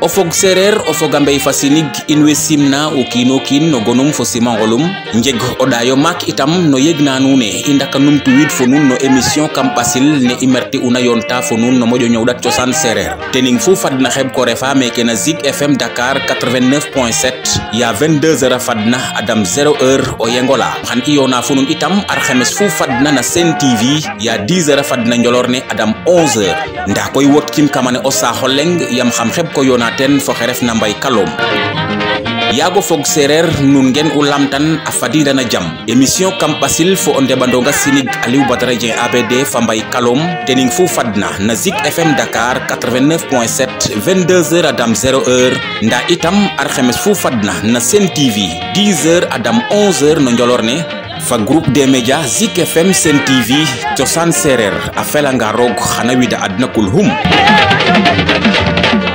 o fog sereer o foga mbey fasinig in way simna o kiino kiin no gonum fo simangolum njeg o ɗayo maak itam no yegna nuune i ndaka numtuwiid fo nuun no émission kam ɓasil ne i merti una yonta fo nuun no moƴo ñowɗat cosaan sereer tening fu fadna xeb ko refa meke na Zik FM Dakar 89.7 ya 22h a fadna adam 0h o yengola xan i yona fo nuun itam arxemes fu fadna na Sen TV ya 10h a fadna njolor ne adam 11h nda koy wot kim kamane o saaxo leng yam xam xeb ko yona ten fo xeref na mbay kalom yago fog sereer nun ngen u lamtan a fadidana jam émission kam ɓasil fo o ndeɓandonga sinig Aliou Badara Dieng ABD fa mbay kalom tening fu fadna na Zik FM Dakar 89.7 22h adam 0h nda itam arxemes fu fadna na Sen TV 10h adam 11h no njolor ne fa groupe des médias Zik FM Sen TV cosaan sereer a felanga roog xana wida adna kulhum